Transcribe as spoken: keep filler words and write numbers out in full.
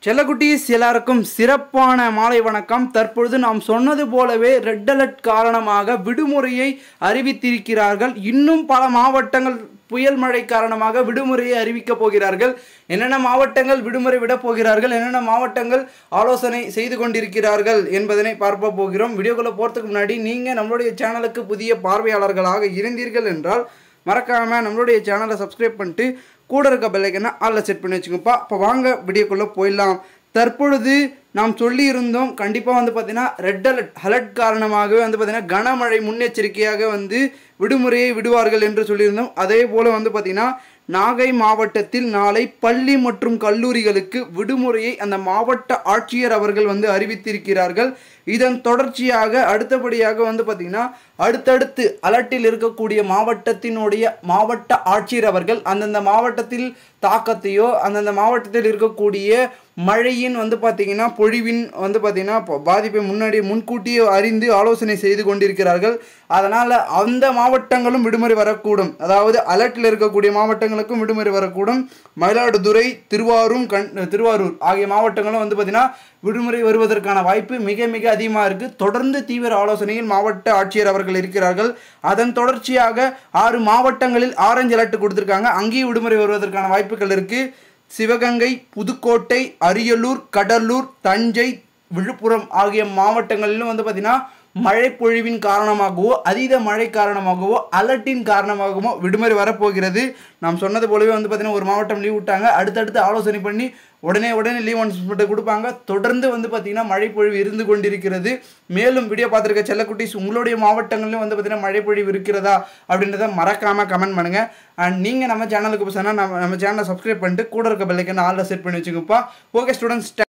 செல்லக்குட்டீஸ் எல்லாருக்கும் சிறப்பான மாலை வணக்கம். தற்பொழுது நாம் சொன்னது போலவே ரெட் அலர்ட் காரணமாக விடுமுறையை அறிவித்திருக்கிறார்கள். இன்னும் பல மாவட்டங்கள் புயல் மழை காரணமாக விடுமுறையை அறிவிக்கப் போகிறார்கள். என்னென்ன மாவட்டங்கள் விடுமுறை விடப் போகிறார்கள், என்னென்ன மாவட்டங்கள் ஆலோசனை செய்து கொண்டிருக்கிறார்கள் என்பதனை பார்க்க போகிறோம். வீடியோக்குள்ளே போகிறதுக்கு முன்னாடி நீங்கள் நம்மளுடைய சேனலுக்கு புதிய பார்வையாளர்களாக இருந்தீர்கள் என்றால் மறக்காமல் நம்மளுடைய சேனலை சப்ஸ்கிரைப் பண்ணிட்டு கூட இருக்க பெல்லைக்கனை ஆளில் செட் பண்ணி வச்சுங்கப்பா. இப்போ வாங்க வீடியோக்குள்ளே போயிடலாம். தற்பொழுது நாம் சொல்லியிருந்தோம், கண்டிப்பாக வந்து பார்த்திங்கன்னா ரெட் அலர்ட் அலர்ட் காரணமாகவே வந்து பார்த்திங்கன்னா கனமழை முன்னெச்சரிக்கையாக வந்து விடுமுறையை விடுவார்கள் என்று சொல்லியிருந்தோம். அதே போல் வந்து பார்த்திங்கன்னா நாகை மாவட்டத்தில் நாளை பள்ளி மற்றும் கல்லூரிகளுக்கு விடுமுறையை அந்த மாவட்ட ஆட்சியர் அவர்கள் வந்து அறிவித்திருக்கிறார்கள். இதன் தொடர்ச்சியாக அடுத்தபடியாக வந்து பார்த்திங்கன்னா அடுத்தடுத்து அலர்ட்டில் இருக்கக்கூடிய மாவட்டத்தினுடைய மாவட்ட ஆட்சியர் அவர்கள் அந்தந்த மாவட்டத்தில் தாக்கத்தையோ அந்தந்த மாவட்டத்தில் இருக்கக்கூடிய மழையின் வந்து பார்த்திங்கன்னா பொழிவின் வந்து பார்த்திங்கன்னா பாதிப்பை முன்னாடி முன்கூட்டியே அறிந்து ஆலோசனை செய்து கொண்டிருக்கிறார்கள். அதனால் அந்த மாவட்டங்களும் விடுமுறை வரக்கூடும். அதாவது அலர்ட்டில் இருக்கக்கூடிய மாவட்டங்களுக்கும் விடுமுறை வரக்கூடும். மயிலாடுதுறை, திருவாரூர் கண் திருவாரூர் ஆகிய மாவட்டங்களும் வந்து பார்த்திங்கன்னா விடுமுறை வருவதற்கான வாய்ப்பு மிக மிக அதிகமாக இருக்குது. தொடர்ந்து தீவிர ஆலோசனையில் மாவட்ட ஆட்சியர் அவர்கள் இருக்கிறார்கள். அதன் தொடர்ச்சியாக ஆறு மாவட்டங்களில் ஆரஞ்சு அலர்ட் கொடுத்துருக்காங்க. அங்கேயும் விடுமுறை வருவதற்கான வாய்ப்புகள் இருக்குது. சிவகங்கை, புதுக்கோட்டை, அரியலூர், கடலூர், தஞ்சை, விழுப்புரம் ஆகிய மாவட்டங்களிலும் வந்து பார்த்திங்கன்னா மழை பொழிவின் காரணமாகவோ அதீத மழை காரணமாகவோ அலர்ட்டின் காரணமாகவோ விடுமுறை வரப்போகிறது. நாம் சொன்னது போலவே வந்து பார்த்திங்கன்னா ஒரு மாவட்டம் லீவ் விட்டாங்க, அடுத்தடுத்து ஆலோசனை பண்ணி உடனே உடனே லீவ் அனௌன்ஸ்மெண்ட் கொடுப்பாங்க. தொடர்ந்து வந்து பார்த்திங்கன்னா மழை பொழிவு இருந்து கொண்டிருக்கிறது. மேலும் வீடியோ பார்த்துருக்க செல்லக்குட்டீஸ் உங்களுடைய மாவட்டங்களிலும் வந்து பார்த்திங்கன்னா மழை பொழிவு இருக்கிறதா அப்படின்றத மறக்காமல் கமெண்ட் பண்ணுங்கள். அண்ட் நீங்கள் நம்ம சேனலுக்கு புதுசாக நம்ம நம்ம சேனலை சப்ஸ்கிரைப் பண்ணிட்டு கூட இருக்க பெல்லைக்கனை ஆளில் செட் பண்ணி வச்சுங்கப்பா. Okay students.